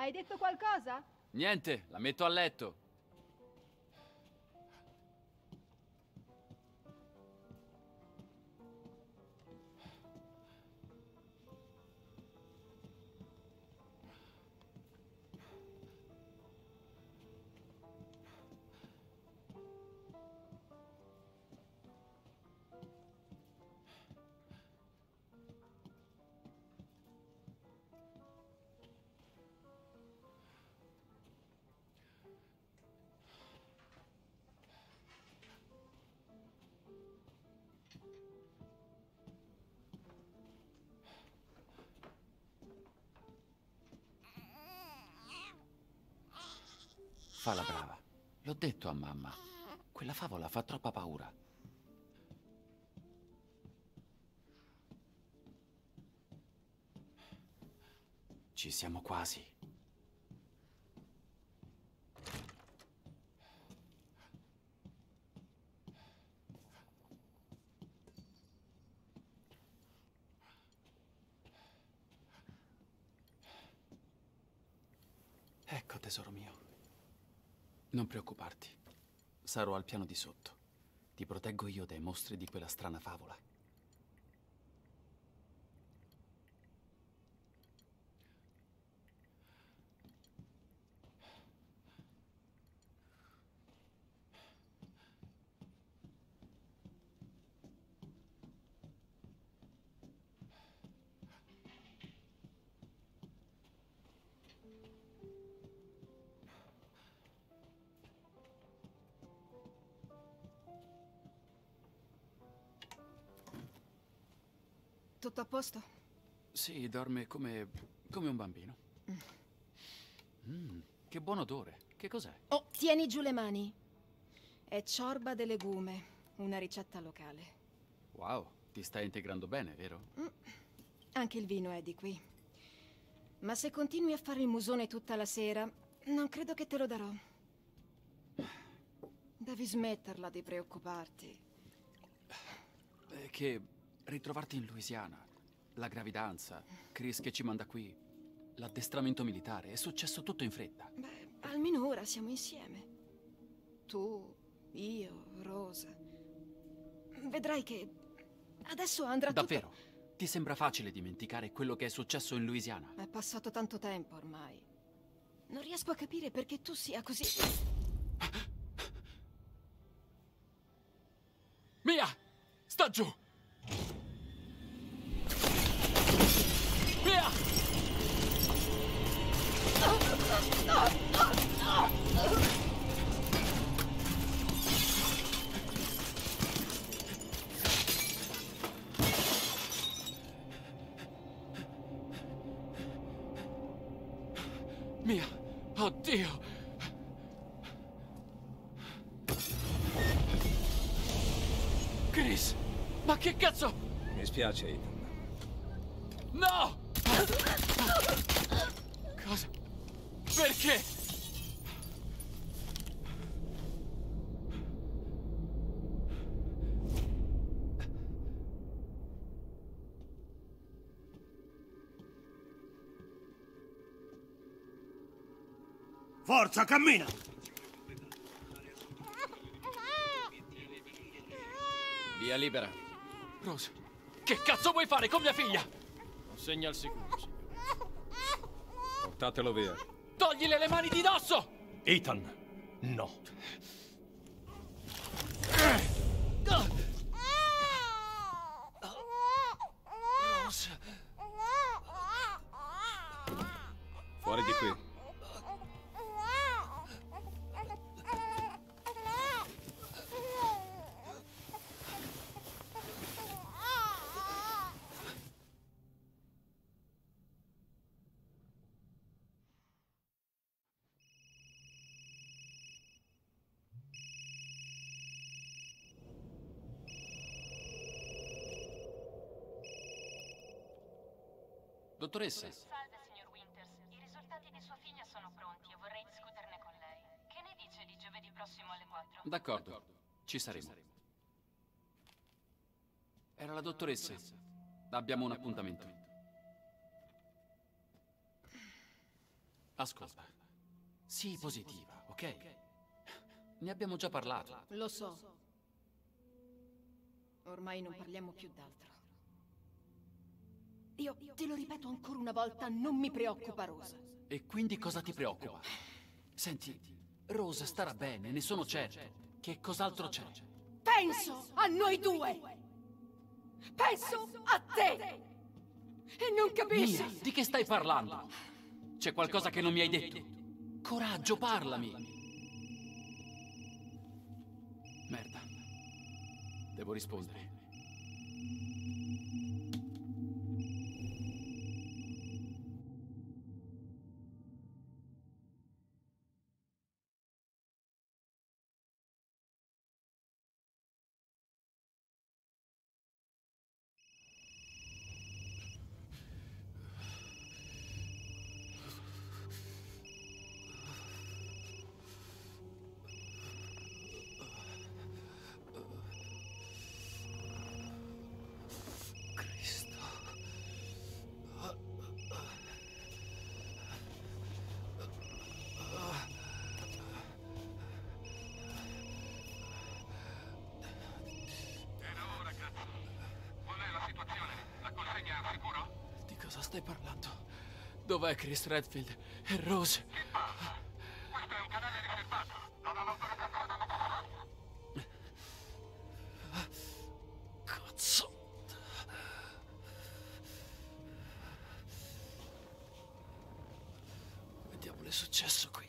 hai detto qualcosa? Niente, la metto a letto. Fa la brava. L'ho detto a mamma. Quella favola fa troppa paura. Ci siamo quasi. Ecco, tesoro mio. Non preoccuparti. Sarò al piano di sotto. Ti proteggo io dai mostri di quella strana favola. Tutto a posto? Sì, dorme come un bambino. Che buon odore. Che cos'è? Oh, tieni giù le mani. È ciorba de legume, una ricetta locale. Wow, ti stai integrando bene, vero? Anche il vino è di qui. Ma se continui a fare il musone tutta la sera, non credo che te lo darò. Devi smetterla di preoccuparti. È che ritrovarti in Louisiana, la gravidanza, Chris che ci manda qui, l'addestramento militare, è successo tutto in fretta. Beh, almeno ora siamo insieme. Tu, io, Rosa. Vedrai che adesso andrà Davvero? tutto... Ti sembra facile dimenticare quello che è successo in Louisiana? È passato tanto tempo ormai. Non riesco a capire perché tu sia così... Mia! Sta giù! Mia! Mia! Oddio! Chris! Ma che cazzo? Mi spiace, Ethan. No! Cosa? Perché? Forza, cammina! Via libera. Rose, che cazzo vuoi fare con mia figlia? Consegna al sicuro, signore. Portatelo via. Toglile le mani di dosso! Ethan, no. Rose. Fuori di qui. Dottoressa, Salve, signor Winters. I risultati di sua figlia sono pronti e vorrei discuterne con lei. Che ne dice di giovedì prossimo alle 4? d'accordo, ci saremo. Era la dottoressa. Abbiamo un appuntamento. Ascolta, sii positiva, ok? Ne abbiamo già parlato. Lo so. Ormai non parliamo più d'altro. Io te lo ripeto ancora una volta, non mi preoccupa Rosa. E quindi cosa ti preoccupa? Senti, Rose starà bene, ne sono certo. Che cos'altro c'è? Penso a noi due! Penso a te! E non capisci? Mia, di che stai parlando? C'è qualcosa che non mi hai detto? Coraggio, parlami! Merda. Devo rispondere. Di cosa stai parlando? Dov'è Chris Redfield? E Rose? Questo è un canale riservato. Non ho l'autorizzazione. Cazzo. Che diavolo è successo qui?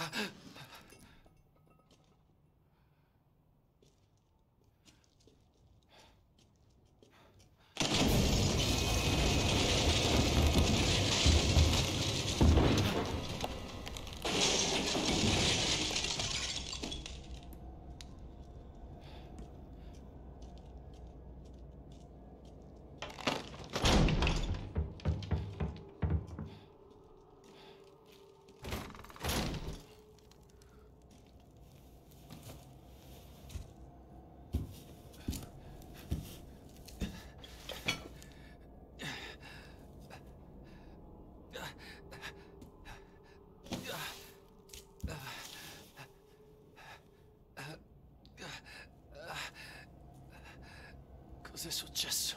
Cos'è successo?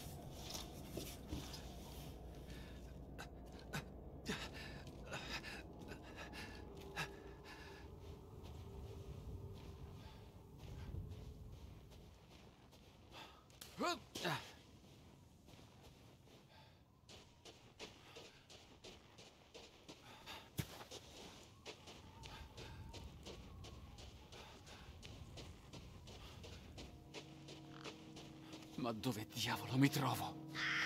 Ma dove diavolo mi trovo?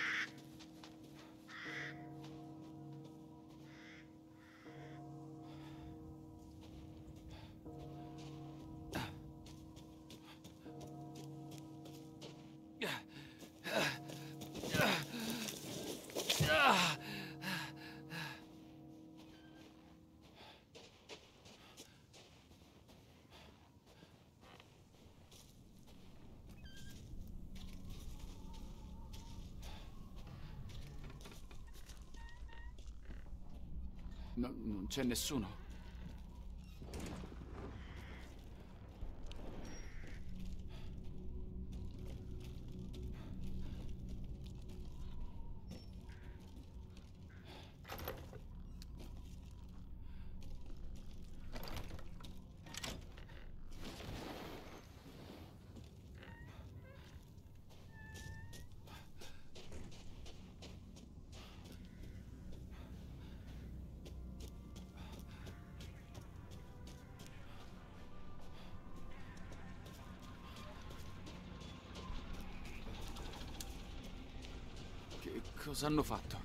No, non c'è nessuno. Che cosa hanno fatto?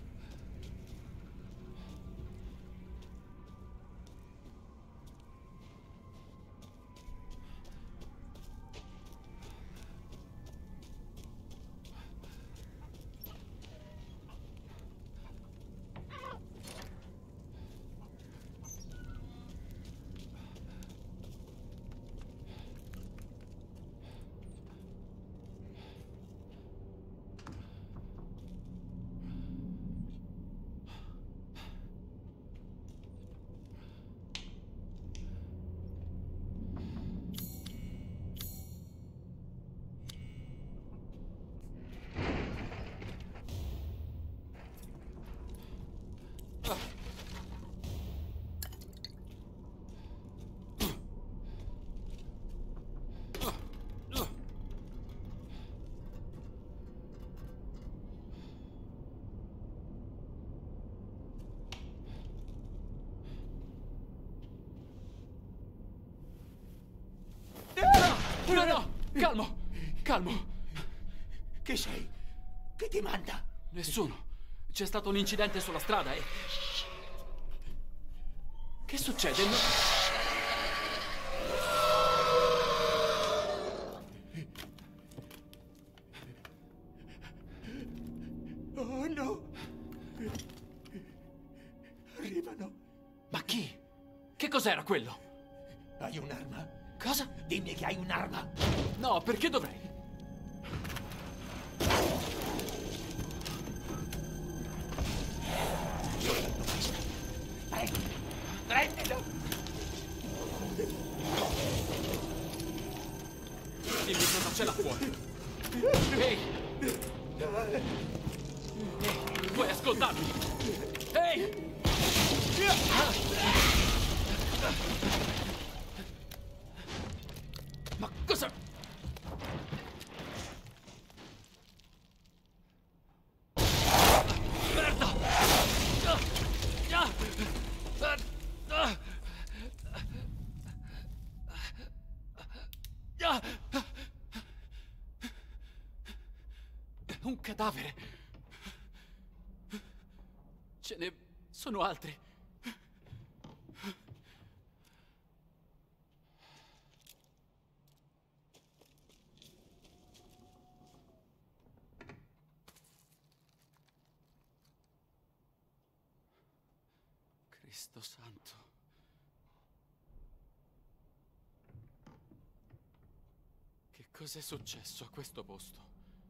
No, no! Calmo! Calmo! Chi sei? Chi ti manda? Nessuno. C'è stato un incidente sulla strada e... Che succede? Oh no! Arrivano. Ma chi? Che cos'era quello? Hai un'arma? Cosa? Dimmi che hai un'arma. No, perché dovrei? Io l'ho vista. Prego, prendilo. Dimmi cosa c'è là fuori. Ehi! Ehi, vuoi ascoltarmi? Ehi! Ma cosa... Merda! cadavere. Ce ne sono altri. Cristo santo. Che cos'è successo a questo posto?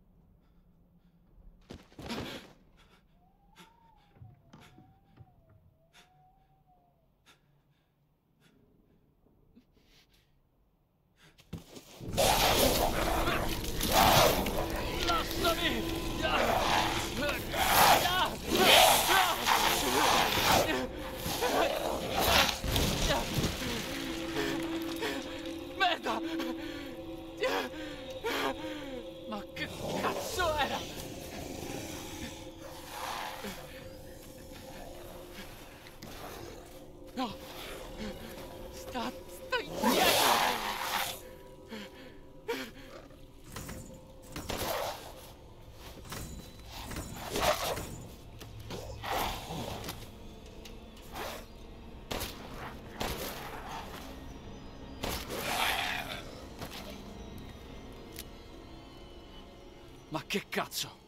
Merda! Ma che cazzo era? No! Sta indietro! Ma che cazzo?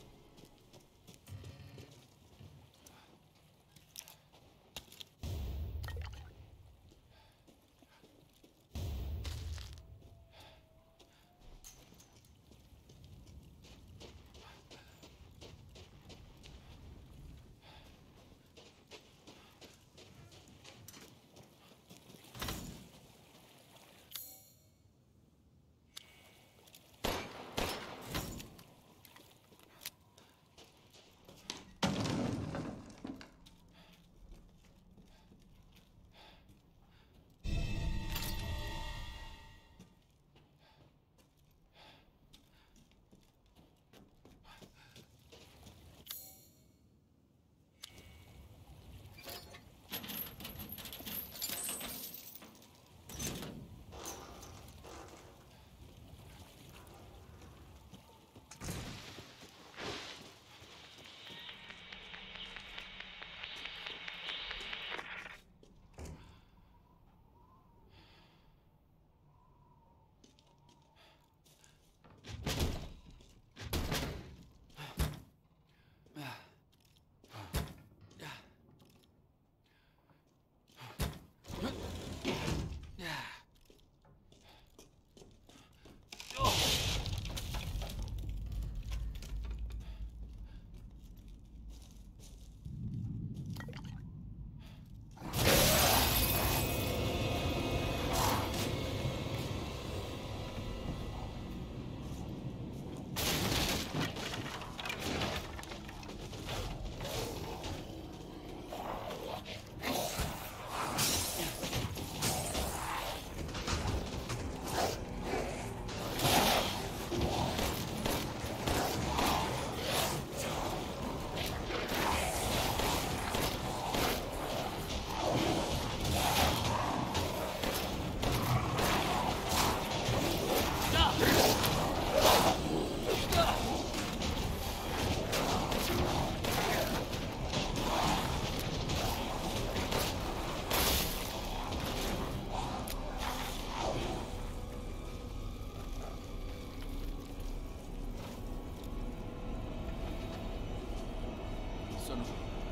Sono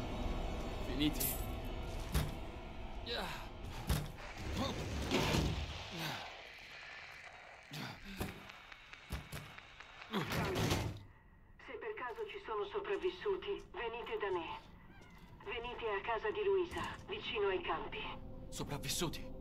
finiti. Se per caso ci sono sopravvissuti, venite da me. Venite a casa di Luisa, vicino ai campi. Sopravvissuti?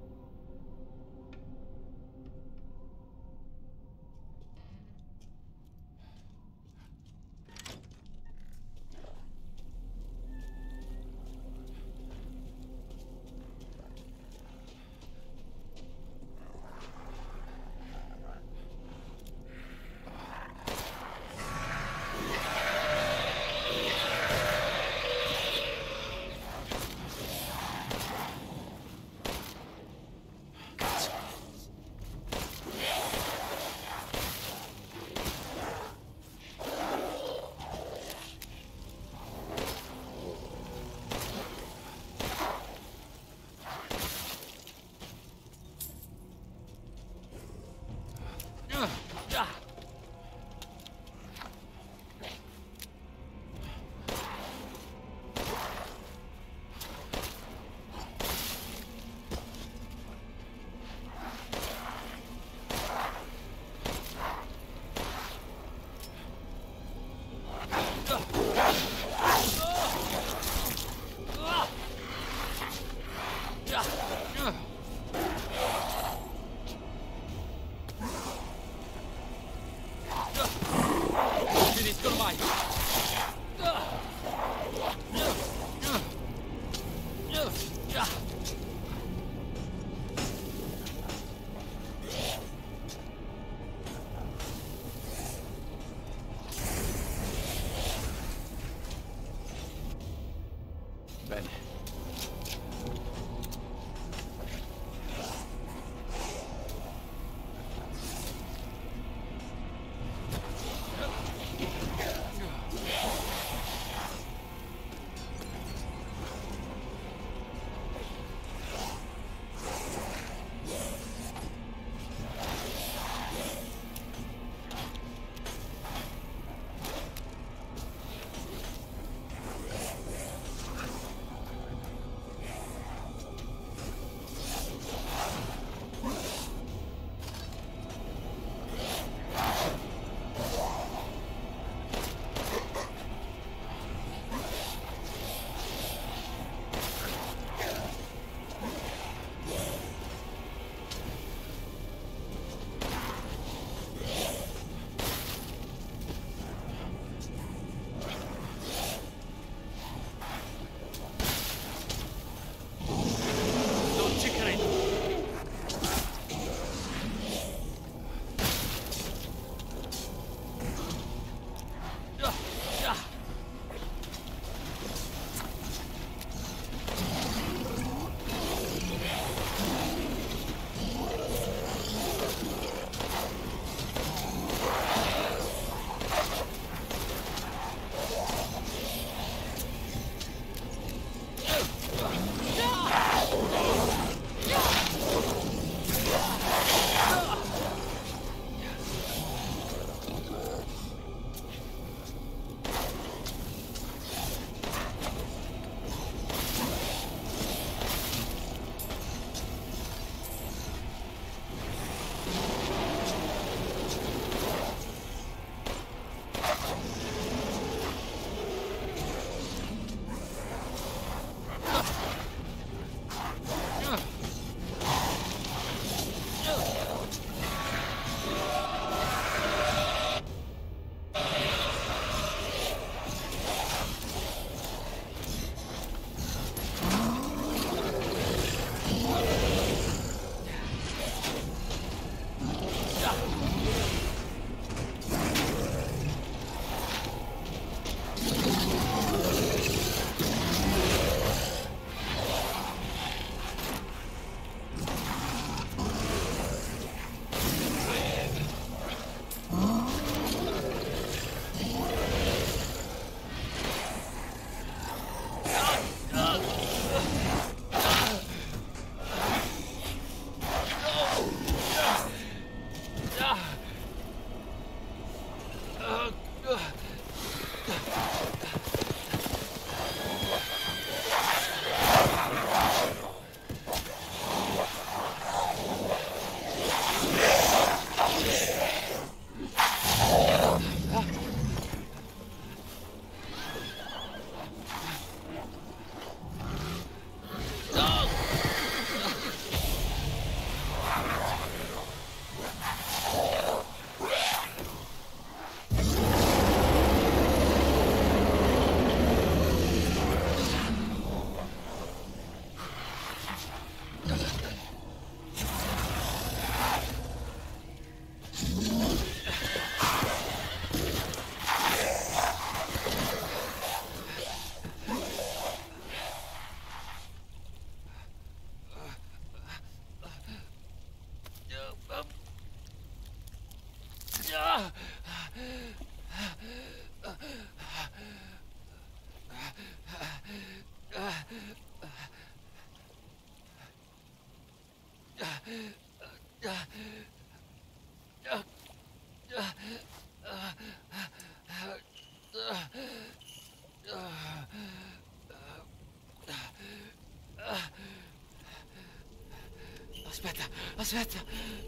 Aspetta, aspetta.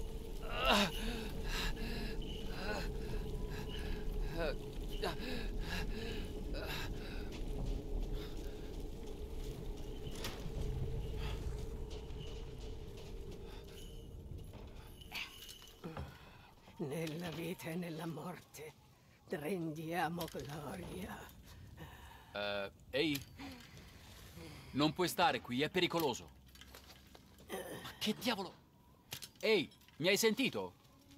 Nella vita e nella morte rendiamo gloria. Ehi, non puoi stare qui, è pericoloso. Ma che diavolo? Ehi, mi hai sentito?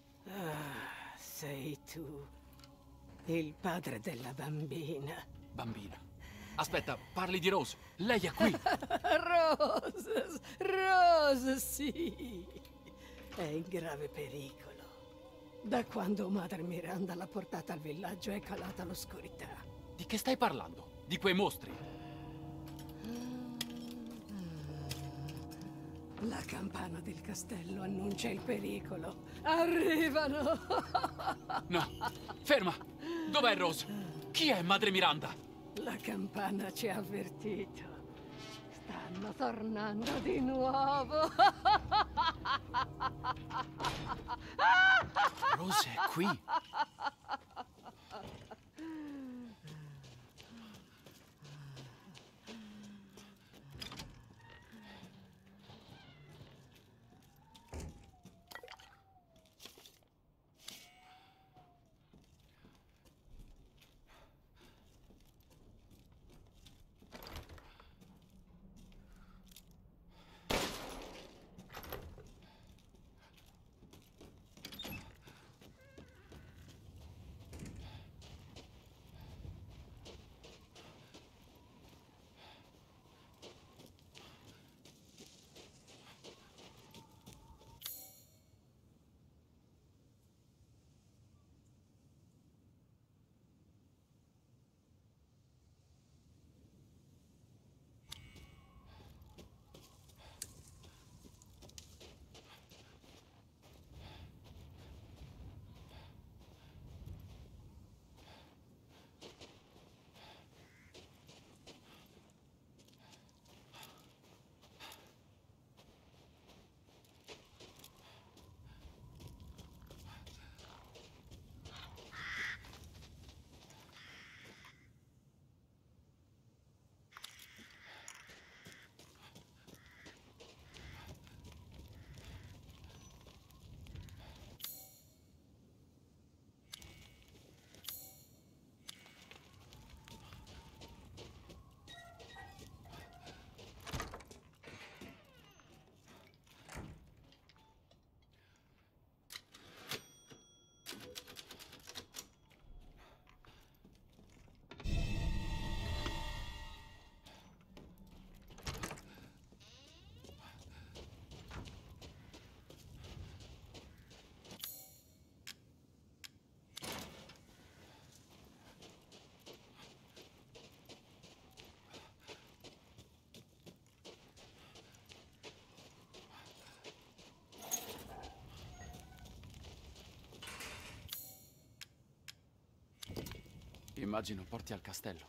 Sei tu, il padre della bambina. Bambina. Aspetta, parli di Rose. Lei è qui. Rose, Rose, sì. È in grave pericolo. Da quando Madre Miranda l'ha portata al villaggio è calata l'oscurità. Di che stai parlando? Di quei mostri? La campana del castello annuncia il pericolo. Arrivano! No, ferma! Dov'è Rose? Chi è Madre Miranda? La campana ci ha avvertito. Stanno tornando di nuovo. Rose è qui. Immagino porti al castello.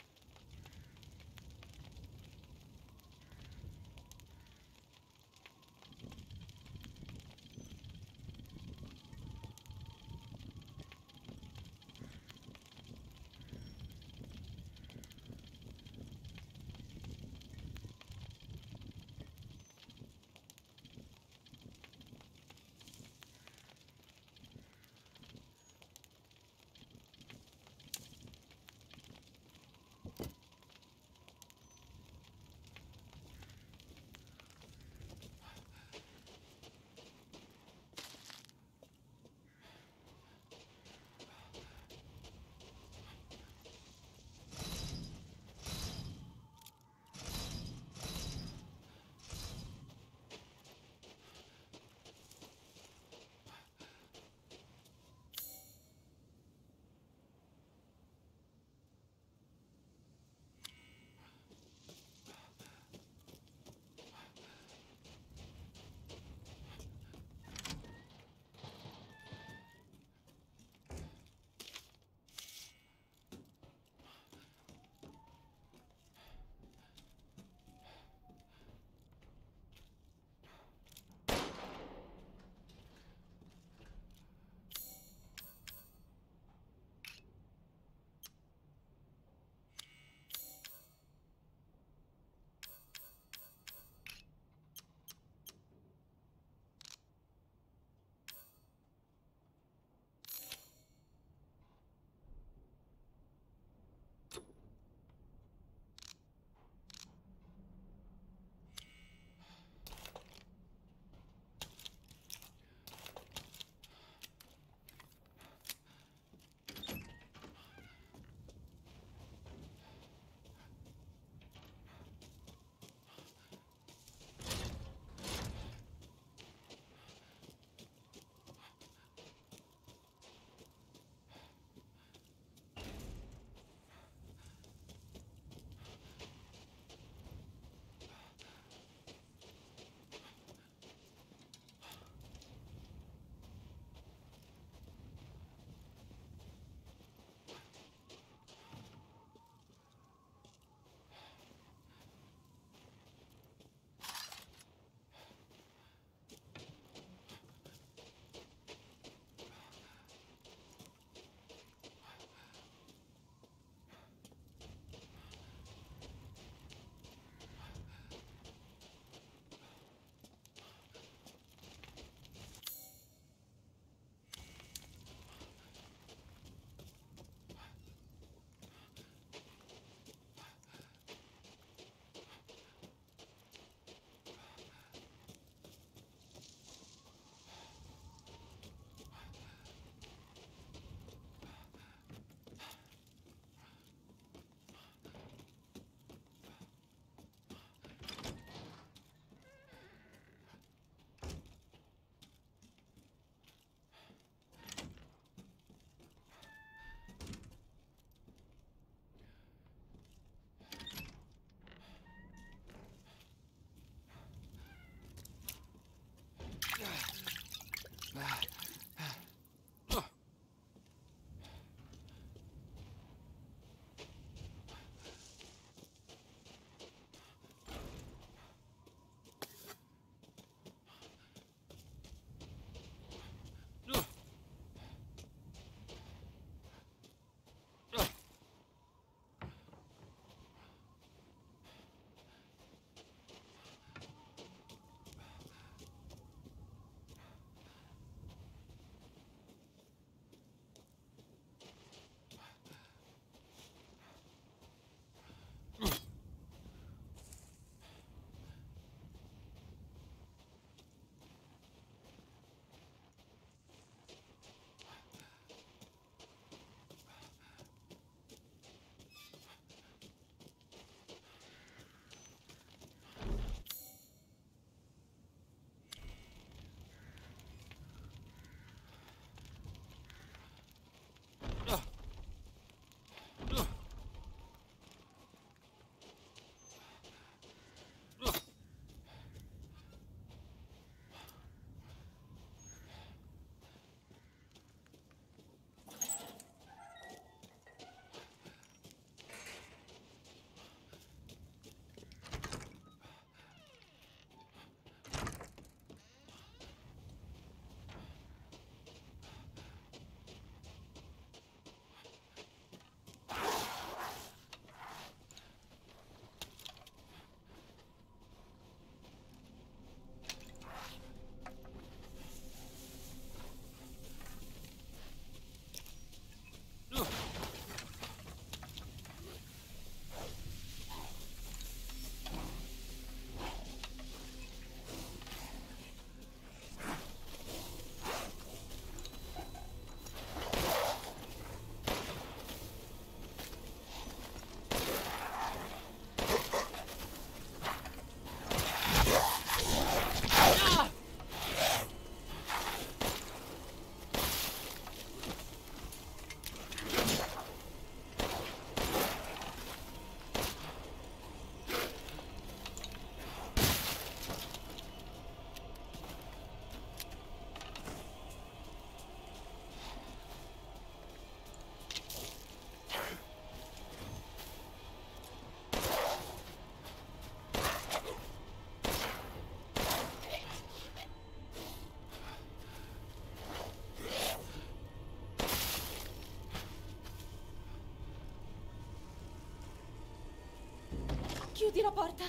Chiudi la porta.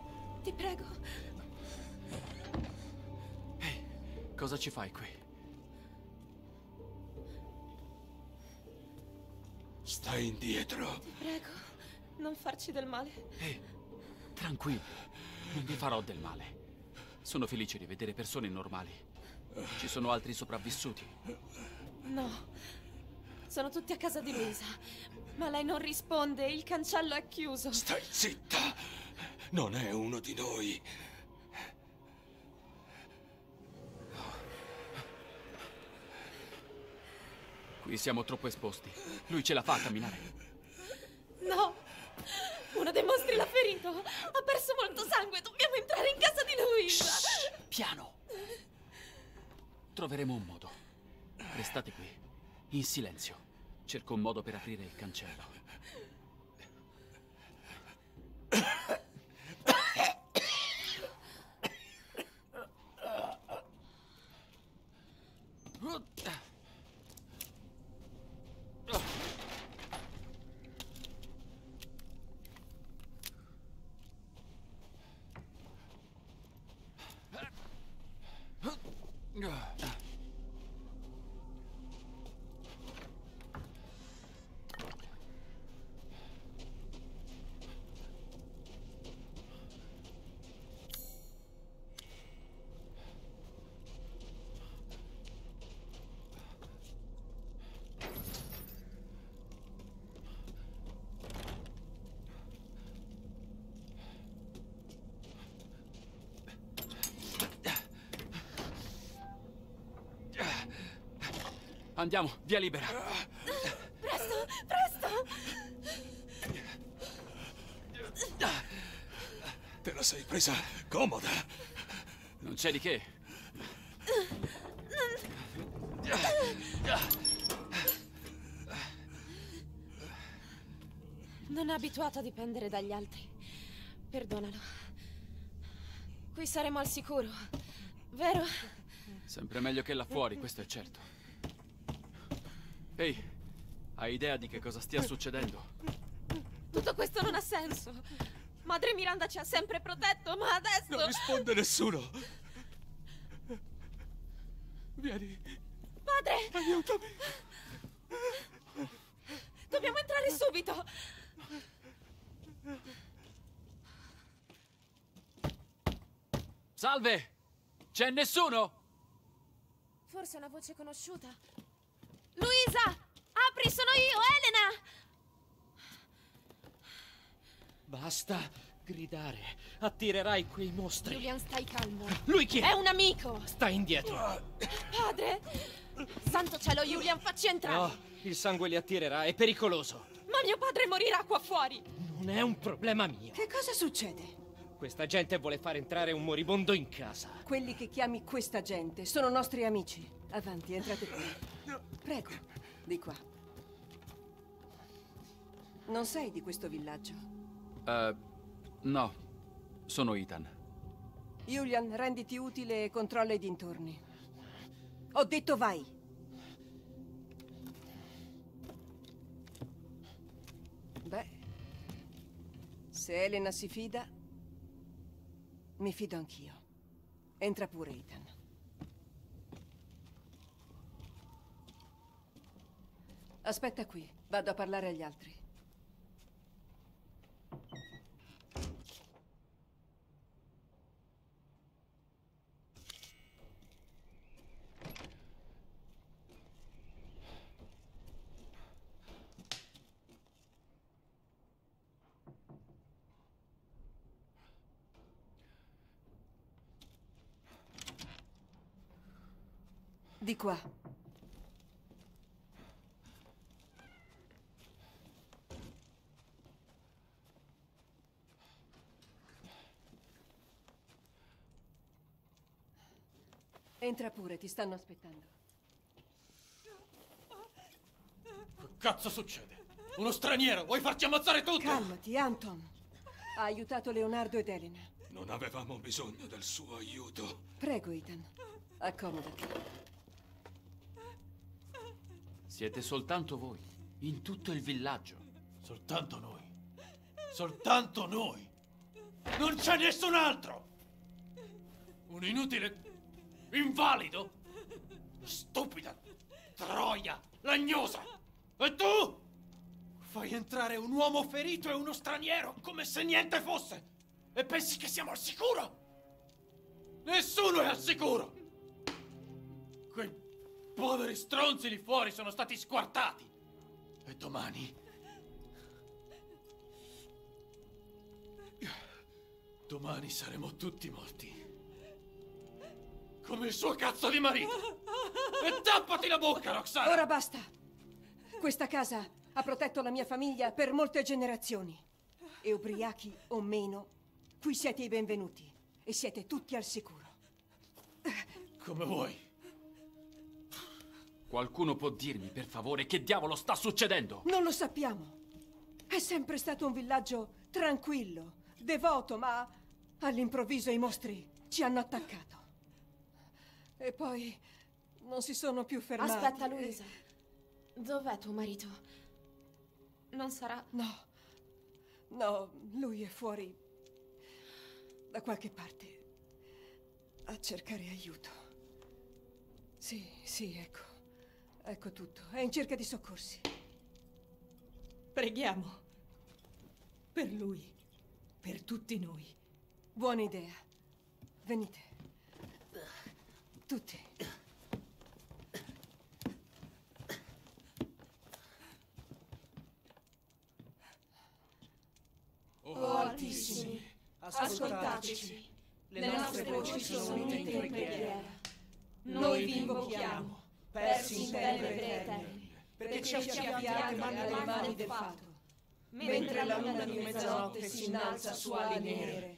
Ti prego. Ehi, cosa ci fai qui? Stai indietro. Ti prego, non farci del male. Ehi, tranquilli. Non vi farò del male. Sono felice di vedere persone normali. Ci sono altri sopravvissuti? No. Sono tutti a casa di Luisa. Ma lei non risponde, il cancello è chiuso. Stai zitta! Non è uno di noi. Qui siamo troppo esposti. Lui ce la fa a camminare. No! Uno dei mostri l'ha ferito! Ha perso molto sangue! Dobbiamo entrare in casa di Luisa! Shh, piano! Troveremo un modo. Restate qui, in silenzio. Cerco un modo per aprire il cancello. Andiamo, via libera. Presto, presto! Te la sei presa comoda. Non c'è di che. Non è abituato a dipendere dagli altri. Perdonalo. Qui saremo al sicuro, vero? Sempre meglio che là fuori, questo è certo. Ehi, hai idea di che cosa stia succedendo? Tutto questo non ha senso. Madre Miranda ci ha sempre protetto, ma adesso... Non risponde nessuno. Vieni. Padre! Aiutami. Dobbiamo entrare subito! Salve! C'è nessuno? Forse è una voce conosciuta. Luisa! Apri, sono io, Elena! Basta gridare. Attirerai quei mostri. Julian, stai calmo. Lui chi è? È un amico! Stai indietro. Padre! Santo cielo, Julian, facci entrare! No, il sangue li attirerà, è pericoloso. Ma mio padre morirà qua fuori! Non è un problema mio. Che cosa succede? Questa gente vuole far entrare un moribondo in casa. Quelli che chiami questa gente sono nostri amici. Avanti, entrate qui. Prego, di qua. Non sei di questo villaggio? No. Sono Ethan. Julian, renditi utile e controlla i dintorni. Ho detto vai! Beh, se Elena si fida, mi fido anch'io. Entra pure, Ethan. Aspetta qui, vado a parlare agli altri. Di qua. Entra pure, ti stanno aspettando. Che cazzo succede? Uno straniero, vuoi farci ammazzare tutti? Calmati, Anton. Ha aiutato Leonardo ed Elena. Non avevamo bisogno del suo aiuto. Prego, Ethan. Accomodati. Siete soltanto voi, in tutto il villaggio. Soltanto noi. Soltanto noi. Non c'è nessun altro! Un inutile invalido? Stupida troia lagnosa! E tu? Fai entrare un uomo ferito e uno straniero come se niente fosse! E pensi che siamo al sicuro? Nessuno è al sicuro! Quei poveri stronzi lì fuori sono stati squartati! E domani... Domani saremo tutti morti. Come il suo cazzo di marito. E tappati la bocca, Roxana! Ora basta. Questa casa ha protetto la mia famiglia per molte generazioni. E ubriachi o meno, qui siete i benvenuti. E siete tutti al sicuro. Come vuoi. Qualcuno può dirmi, per favore, che diavolo sta succedendo? Non lo sappiamo. È sempre stato un villaggio tranquillo, devoto, ma all'improvviso i mostri ci hanno attaccato. E poi non si sono più fermati. Aspetta, Luisa. Dov'è tuo marito? Non sarà... No, lui è fuori da qualche parte a cercare aiuto. Sì, ecco. Ecco tutto. È in cerca di soccorsi. Preghiamo. Per lui. Per tutti noi. Buona idea. Venite. Tutti. O Altissimi, ascoltateci. Le nostre voci sono unite in preghiera. Noi vi invochiamo, persi in tenebre eterne, perché ci affiate dalle mani del fato. Mentre la luna di mezzanotte si innalza su ali nere,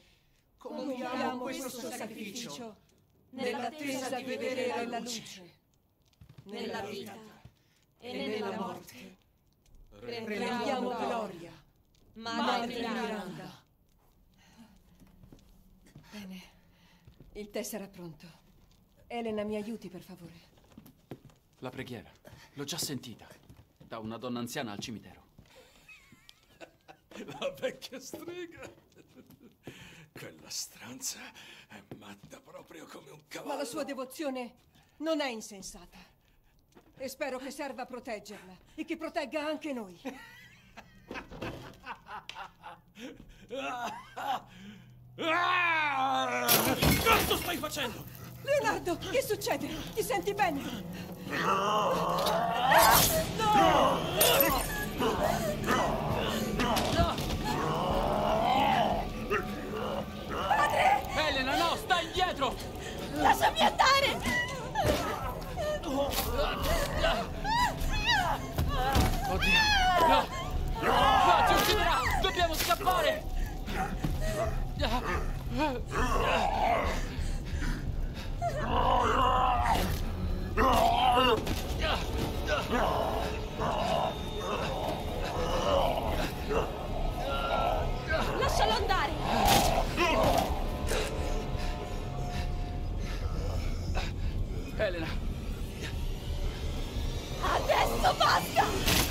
compiamo questo sacrificio nell'attesa di vedere la luce. nella vita e nella morte. Rendiamo gloria, Madre Miranda. Bene, il tè sarà pronto. Elena, mi aiuti, per favore. La preghiera, l'ho già sentita. Da una donna anziana al cimitero. La vecchia strega. Quella stronza è matta proprio come un cavallo. Ma la sua devozione non è insensata. E spero che serva a proteggerla e che protegga anche noi. Cosa stai facendo? Leonardo, che succede? Ti senti bene? Padre! Elena, no, stai indietro! Lasciami andare! Oddio! No! No, ci ucciderà! Dobbiamo scappare! Lascialo andare! Elena! Adesso basta!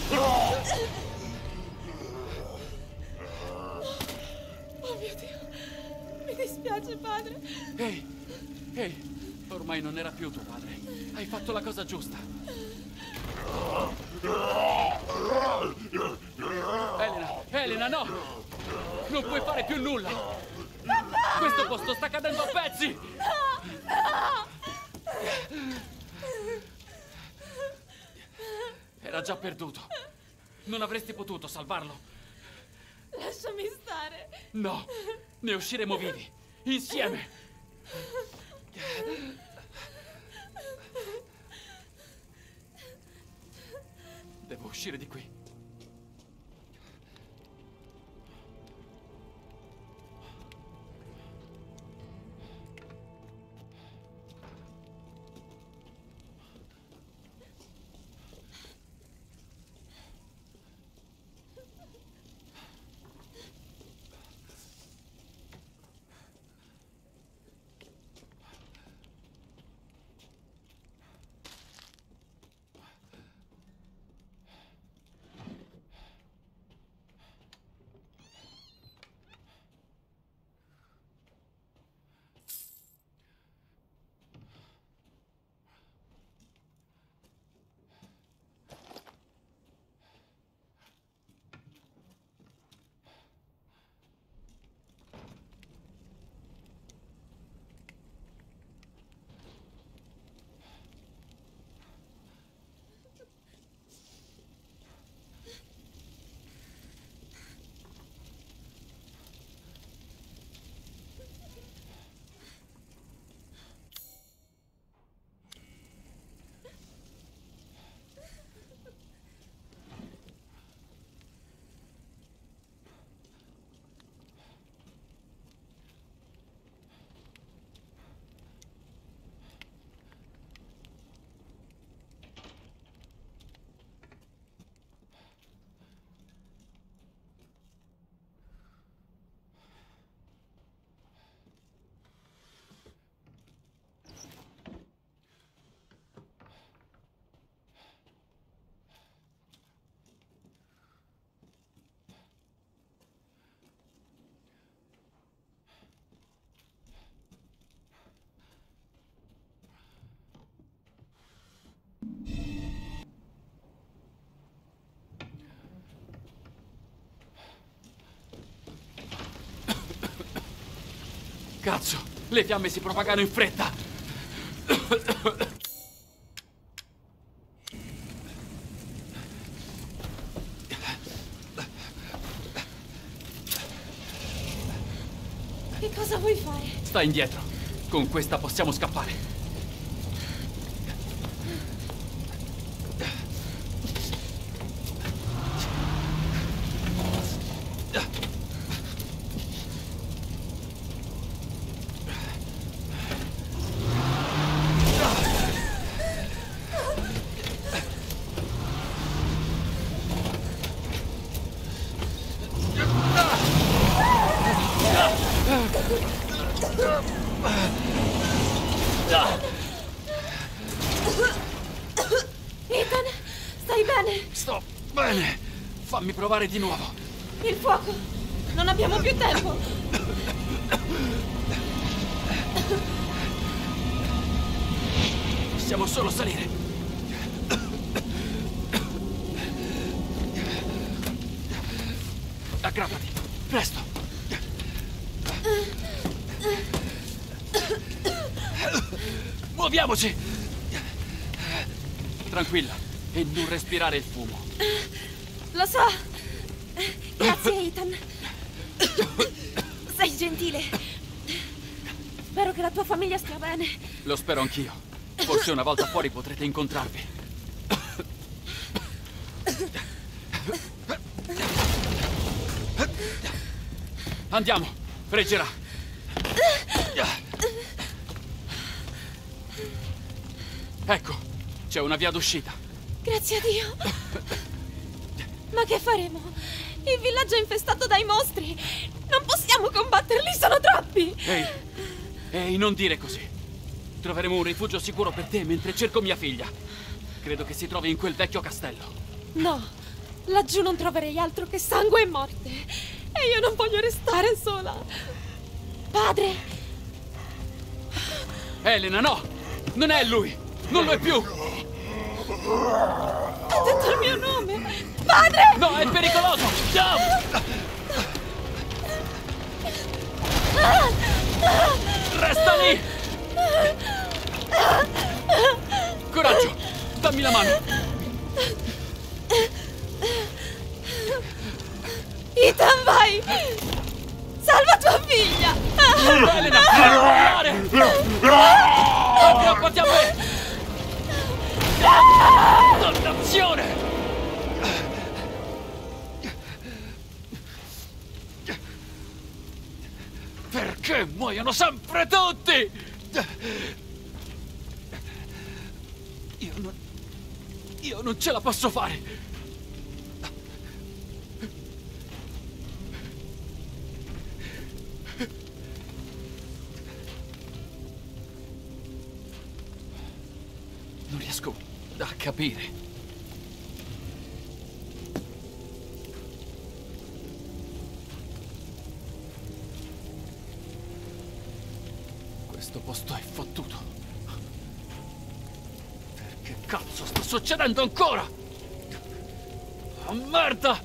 Oh mio Dio! Mi dispiace, padre! Ehi! Ehi! Ormai non era più tuo padre. Hai fatto la cosa giusta. Elena! Elena, no! Non puoi fare più nulla! Papà! Questo posto sta cadendo a pezzi! No! Era già perduto. Non avresti potuto salvarlo. Lasciami stare! No! Ne usciremo vivi! Insieme! Devo uscire di qui. Cazzo! Le fiamme si propagano in fretta! Che cosa vuoi fare? Stai indietro. Con questa possiamo scappare. Sto bene. Fammi provare di nuovo. Il fuoco! Non abbiamo più tempo! Possiamo solo salire. Aggrappati, presto. Muoviamoci. Tranquilla e non respirare il fumo. Lo so. Grazie, Ethan. Sei gentile. Spero che la tua famiglia stia bene. Lo spero anch'io. Forse una volta fuori potrete incontrarvi. Andiamo, freggerà. Ecco, c'è una via d'uscita. Grazie a Dio. Ma che faremo? Il villaggio è infestato dai mostri. Non possiamo combatterli, sono troppi. Ehi, non dire così. Troveremo un rifugio sicuro per te mentre cerco mia figlia. Credo che si trovi in quel vecchio castello. No, laggiù non troverei altro che sangue e morte. E io non voglio restare sola. Padre! Elena, no! Non è lui! Non lo è più! Ha detto il mio nome! Padre! No, è pericoloso! Resta lì! Coraggio! Dammi la mano! Ethan, vai! Salva tua figlia! Elena, non parlare! Aggrappati a me! Dannazione! Perché muoiono sempre tutti? Io non ce la posso fare. Non riesco a capire. Questo posto è fottuto. Perché cazzo sta succedendo ancora? Oh, merda!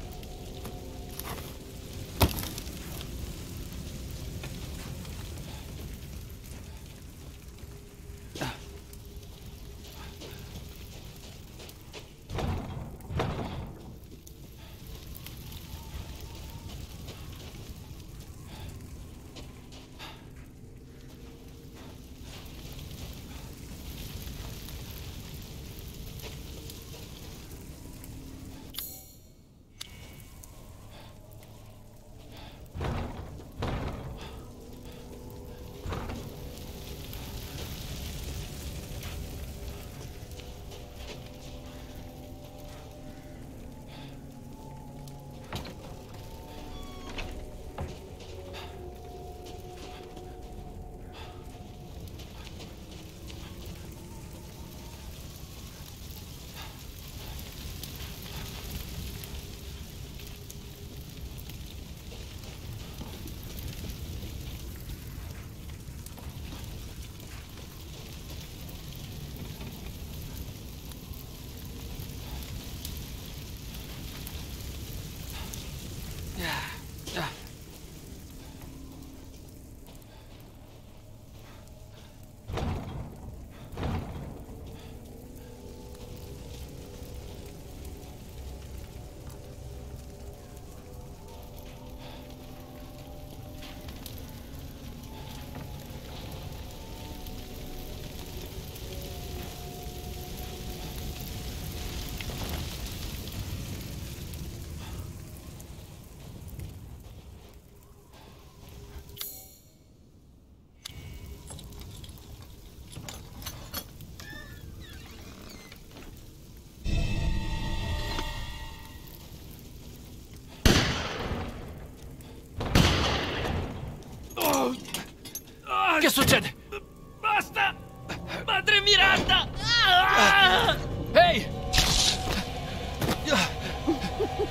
Che succede? Basta! Madre Miranda! Ehi!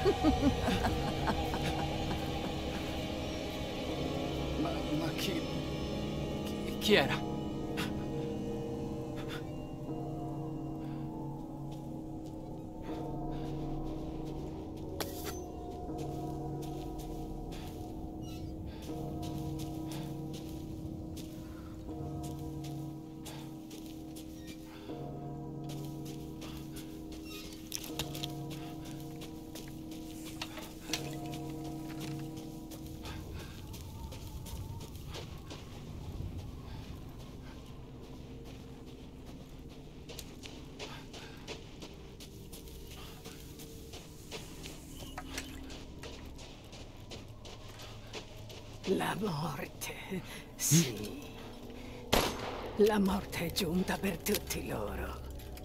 Ma chi era? La morte, sì. La morte è giunta per tutti loro.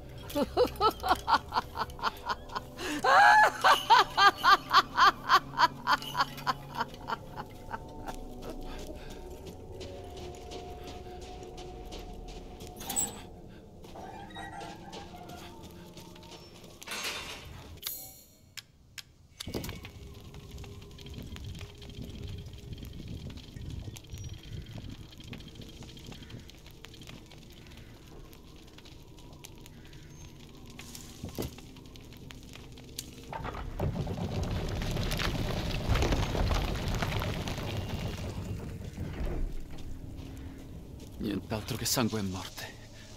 Nient'altro che sangue e morte.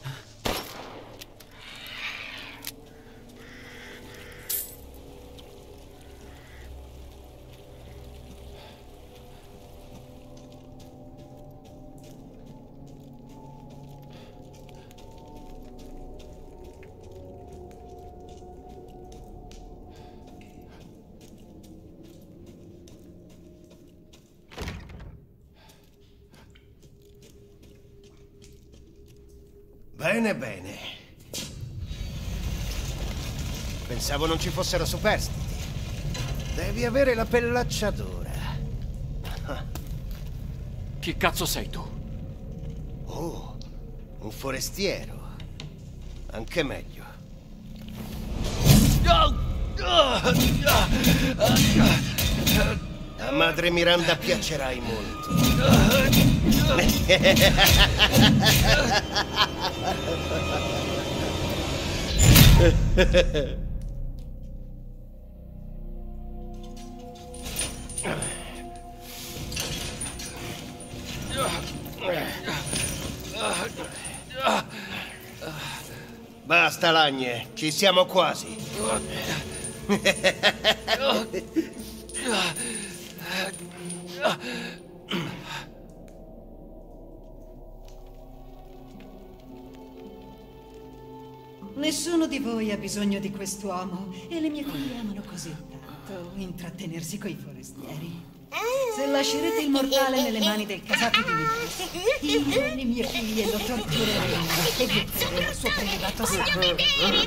Bene, bene. Pensavo non ci fossero superstiti. Devi avere la pellaccia dura. Chi cazzo sei tu? Oh, un forestiero. Anche meglio. A Madre Miranda piacerai molto. Basta, Lagne, ci siamo quasi. Nessuno di voi ha bisogno di quest'uomo e le mie figlie amano così tanto intrattenersi coi forestieri. Se lascerete il mortale nelle mani del casato di Nick, io e le mie figlie lo tortureremo e butteremo il suo prelevato sangue.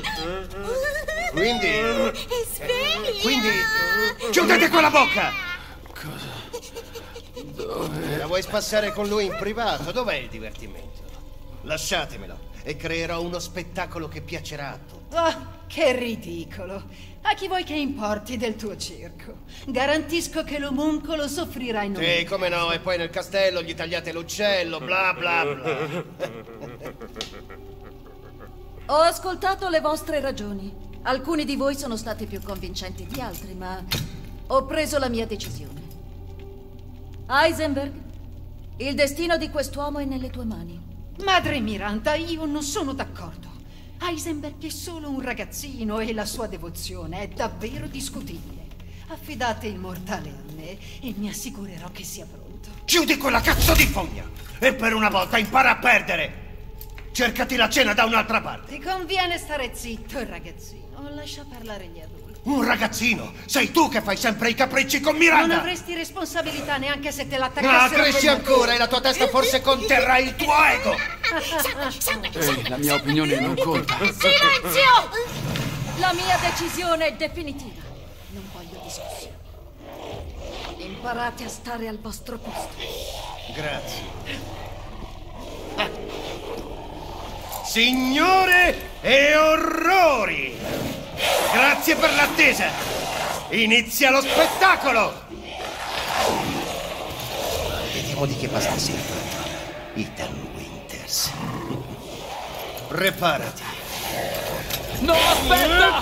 Quindi... Chiudete quella bocca! Cosa? Dove? La vuoi spassare con lui in privato? Dov'è il divertimento? Lasciatemelo e creerò uno spettacolo che piacerà a tutti. Oh, che ridicolo! A chi vuoi che importi del tuo circo? Garantisco che l'omuncolo soffrirà in Sì, come no, e poi nel castello gli tagliate l'uccello, bla bla bla. Ho ascoltato le vostre ragioni. Alcuni di voi sono stati più convincenti di altri, ma ho preso la mia decisione. Heisenberg, il destino di quest'uomo è nelle tue mani. Madre Miranda, io non sono d'accordo. Heisenberg è solo un ragazzino e la sua devozione è davvero discutibile. Affidate il mortale a me e mi assicurerò che sia pronto. Chiudi quella cazzo di fogna! E per una volta impara a perdere! Cercati la cena da un'altra parte! Ti conviene stare zitto, ragazzino. Lascia parlare gli adulti. Un ragazzino! Sei tu che fai sempre i capricci con Miranda! Non avresti responsabilità neanche se te l'attaccassero. Cresci ancora e la tua testa forse conterrà il tuo ego! La mia opinione non conta. Silenzio! La mia decisione è definitiva. Non voglio discussioni. Imparate a stare al vostro posto. Grazie. Signore e orrori! Grazie per l'attesa! Inizia lo spettacolo! Vediamo di che pasta si è fatto. Ethan Winters. Preparati. No, aspetta!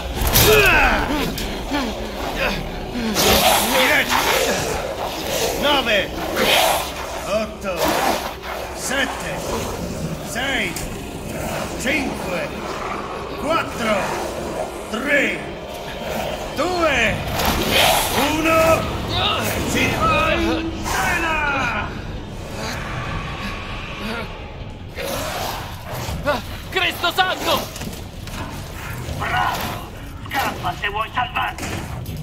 10, 9, 8, 7, 6, 5, 4, 3, 2, 1, si va in scena! Cristo santo! Bravo! Scappa se vuoi salvarti!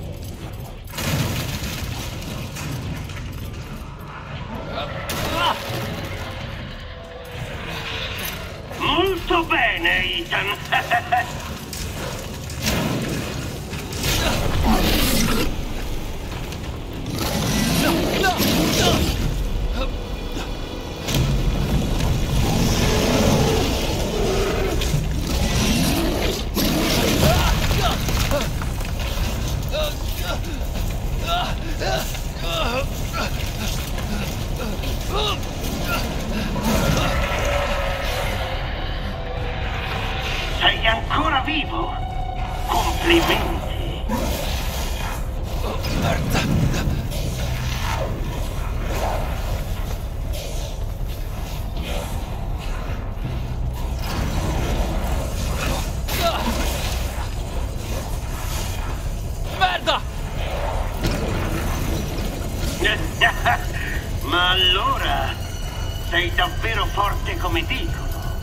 Molto bene, Ethan! Sei ancora vivo? Complimenti! Merda! Ma allora sei davvero forte come dicono?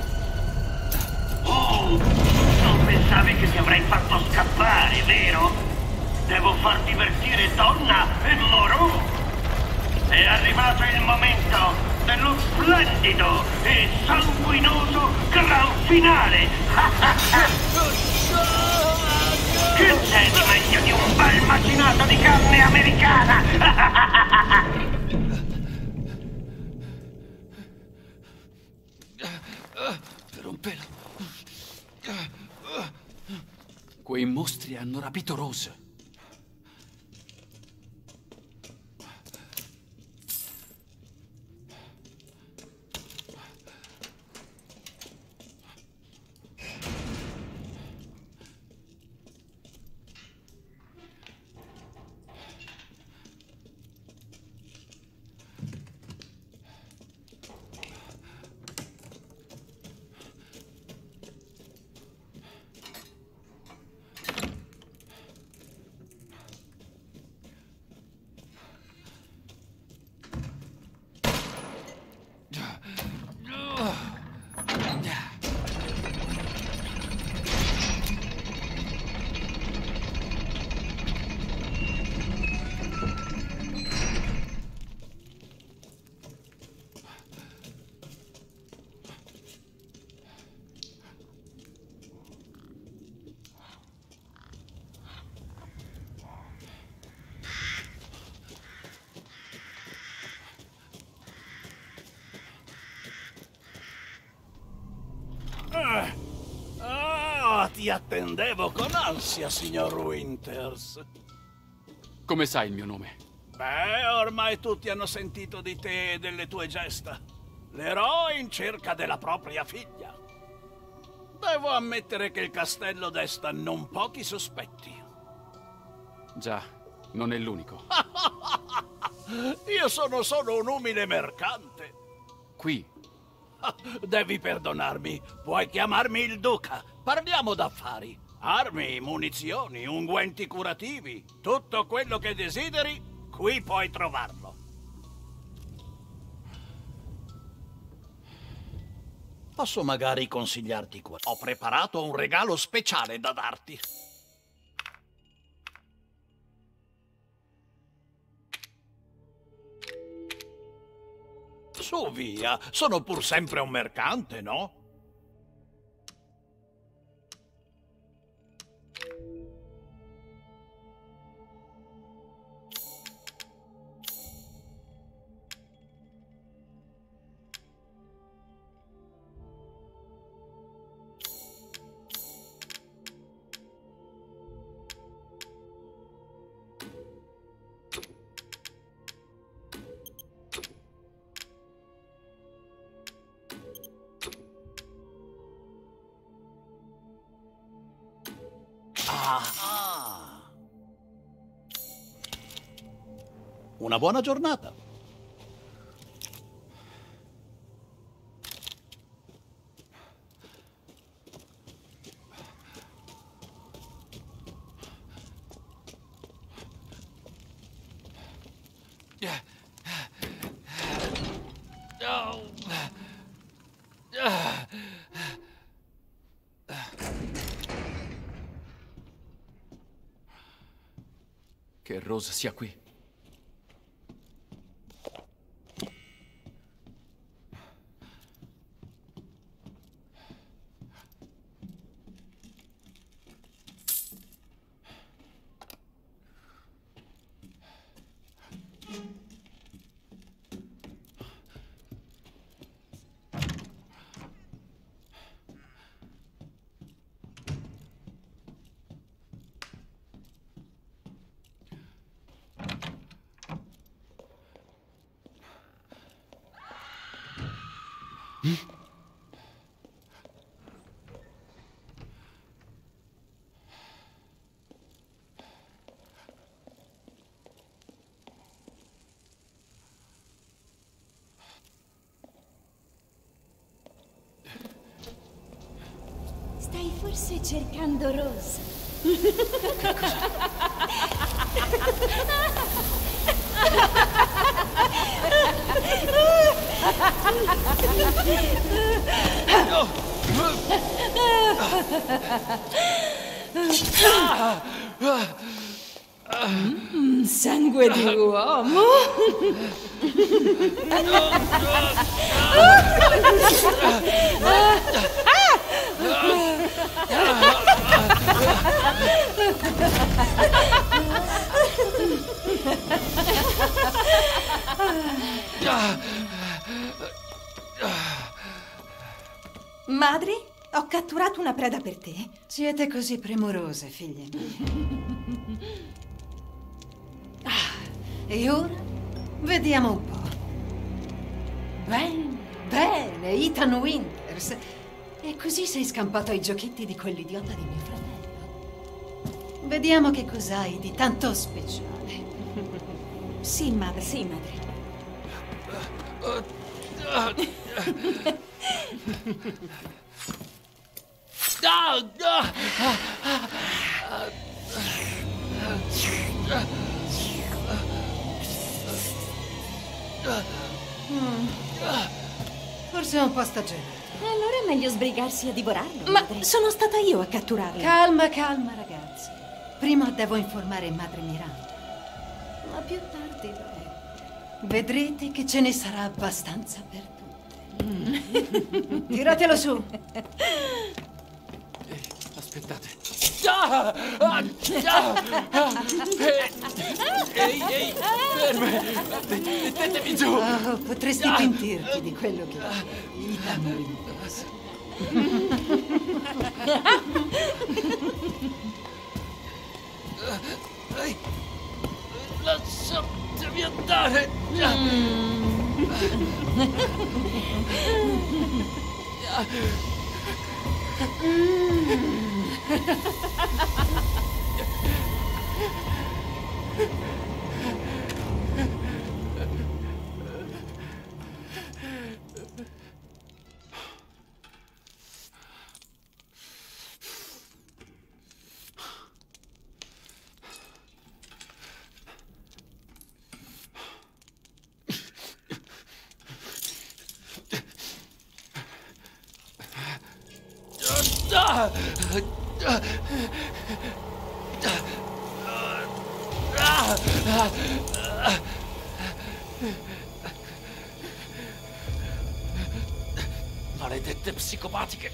Oh, non pensavi che ti avrei fatto scappare, vero? Devo far divertire Donna e Moreau. È arrivato il momento dello splendido e sanguinoso gran finale. Che c'è di meglio di un bel macinato di carne americana? Per un pelo. Quei mostri hanno rapito Rose. Ti attendevo con ansia, signor Winters. Come sai il mio nome? Beh, ormai tutti hanno sentito di te e delle tue gesta. L'eroe in cerca della propria figlia. Devo ammettere che il castello desta non pochi sospetti. Già, non è l'unico. Io sono solo un umile mercante. Qui. Devi perdonarmi. Puoi chiamarmi il Duca. Parliamo d'affari. Armi, munizioni, unguenti curativi. Tutto quello che desideri, qui puoi trovarlo. Posso magari consigliarti qua. Ho preparato un regalo speciale da darti. Su, via. Sono pur sempre un mercante, no? Una buona giornata. Che Rose sia qui. Stai forse cercando Rose. Sangue di uomo. Madre, ho catturato una preda per te. Siete così premurose, figlie mie. E ora vediamo un po'. Bene, bene, Ethan Winters. E così sei scampato ai giochetti di quell'idiota di mio fratello. Vediamo che cos'hai di tanto speciale. Sì, madre. Sì, madre. Forse è un po' stagionato. Allora è meglio sbrigarsi a divorarlo. Ma sono stata io a catturarlo. Calma, calma, ragazzi. Prima devo informare madre Miranda. Ma più tardi vedrete che ce ne sarà abbastanza per tutte. Tiratelo su. Aspettate. Ehi, ferme! Mettetemi giù! Oh, potresti pentirti di quello che Ethan Winters. Lasciatemi andare! Maledette psicopatiche.